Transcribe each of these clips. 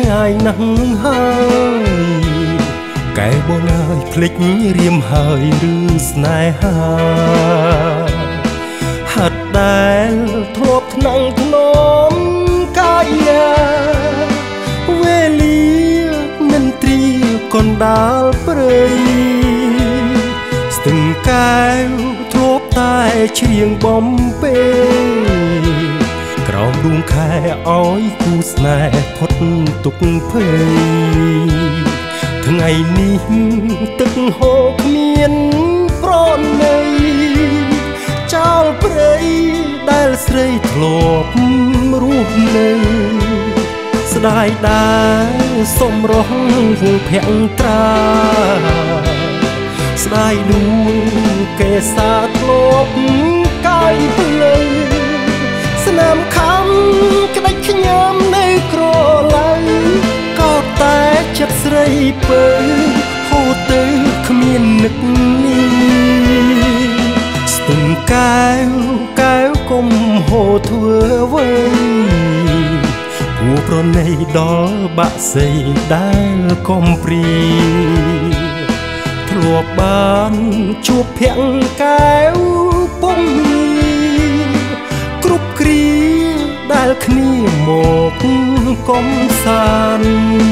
ឆ្ងាយណាស់ហើយកែបងអើយភ្លេចរៀមហើយឬស្នេហាហាត់ដែលធ្លាប់ថ្នាំងធ្នមកាយាវេលាមិនត្រៀកណ្ដាលព្រៃស្ទឹងកែវធ្លាប់តែច្រៀងបំពេក្រោមដួងខែឲ្យគូស្នេហ៍ផុតទុក្ខភ័យថ្ងៃនេះទឹកហូរគ្មានប្រណីចោលព្រៃដែលស្រីធ្លាប់រស់នៅស្ដាយដែរសំរងវងភក្ត្រាស្ដាយដួងកេសាធ្លាប់កាយភ្លើស្នាមខំក្តាច់ខ្ញុំនៅក្រឡៅក៏តែចិត្តស្រីពើហូរទៅគ្មាននឹកនេះស្ទឹងកែវកែវកុំហូរធ្វើអ្វីគួរប្រណីដល់បាក់សីដែលកំព្រីធ្លាប់បានជួបភក្ត្រកែវពុំមានគ្រប់គ្រាដែលគ្នាមកកំសាន្ត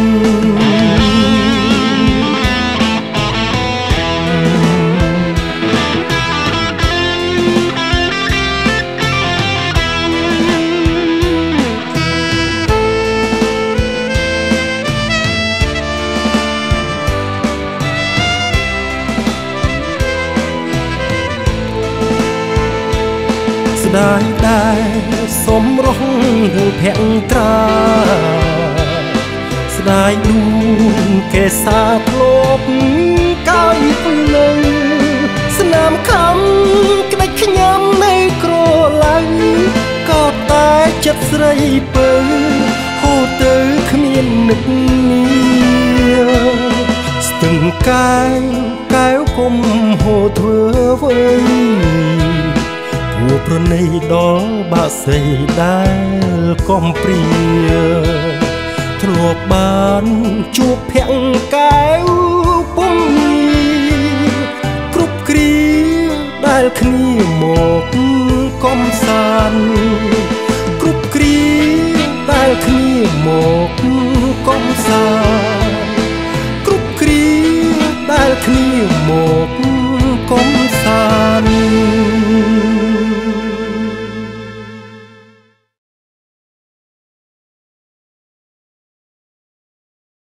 ស្ដាយដែរសំរងភក្ត្រាស្ដាយដួងកេសាធ្លាប់កាយភ្លើស្នាមខំក្តាច់ខ្ញុំនៅក្រឡៅក៏តែចិត្តស្រីពើហូរទៅគ្មាននឹកនេះស្ទឹងកែវកែវកុំហូរធ្វើអ្វីគួរប្រណីដល់បាក់សីដែលកំព្រាធ្លាប់បានជួបភក្ត្រកែវពុំមានគ្រប់គ្រាដែលគ្នាមកកំសាន្តគ្រប់គ្រាដែលគ្នាមកកំសាន្ត